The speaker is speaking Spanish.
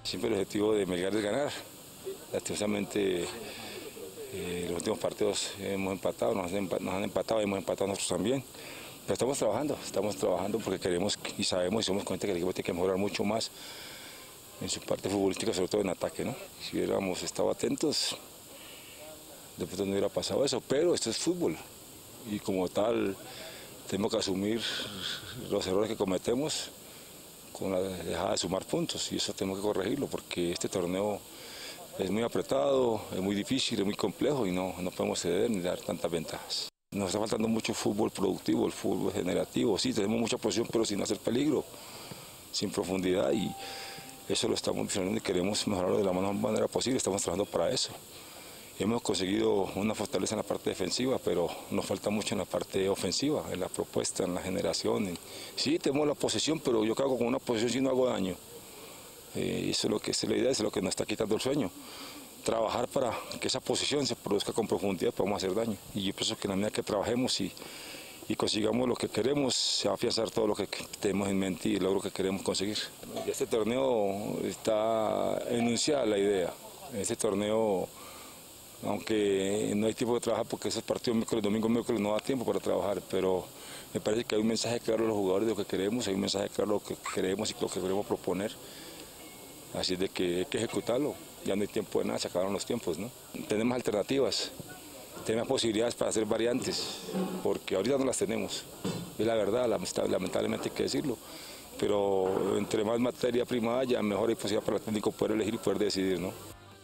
Siempre el objetivo de Melgar es ganar. Lastimosamente, los últimos partidos hemos empatado, nos han empatado y hemos empatado nosotros también. Pero estamos trabajando porque queremos y sabemos y somos conscientes que el equipo tiene que mejorar mucho más en su parte futbolística, sobre todo en ataque, ¿no? Si hubiéramos estado atentos, de pronto no hubiera pasado eso, pero esto es fútbol y como tal tenemos que asumir los errores que cometemos con la dejada de sumar puntos y eso tenemos que corregirlo porque este torneo es muy apretado, es muy difícil, es muy complejo y no podemos ceder ni dar tantas ventajas. Nos está faltando mucho fútbol productivo, el fútbol generativo, sí, tenemos mucha posición pero sin hacer peligro, sin profundidad y eso lo estamos visionando y queremos mejorarlo de la mejor manera posible, estamos trabajando para eso. Hemos conseguido una fortaleza en la parte defensiva, pero nos falta mucho en la parte ofensiva, en la propuesta, en la generación. Sí, tenemos la posesión, pero yo cago con una posesión si no hago daño. Eso es lo que es la idea, eso es lo que nos está quitando el sueño. Trabajar para que esa posición se produzca con profundidad, podamos hacer daño. Y yo pienso que en la medida que trabajemos y consigamos lo que queremos, se va a afianzar todo lo que tenemos en mente y el logro que queremos conseguir. Y este torneo está enunciada la idea. Este torneo, aunque no hay tiempo de trabajar porque esos partidos miércoles, domingo, miércoles no da tiempo para trabajar, pero me parece que hay un mensaje claro a los jugadores de lo que queremos, hay un mensaje claro de lo que queremos y lo que queremos proponer. Así es de que hay que ejecutarlo, ya no hay tiempo de nada, se acabaron los tiempos, ¿no? Tenemos alternativas, tenemos posibilidades para hacer variantes, porque ahorita no las tenemos, es la verdad, lamentablemente hay que decirlo, pero entre más materia prima haya, mejor hay posibilidad para el técnico poder elegir y poder decidir, ¿no?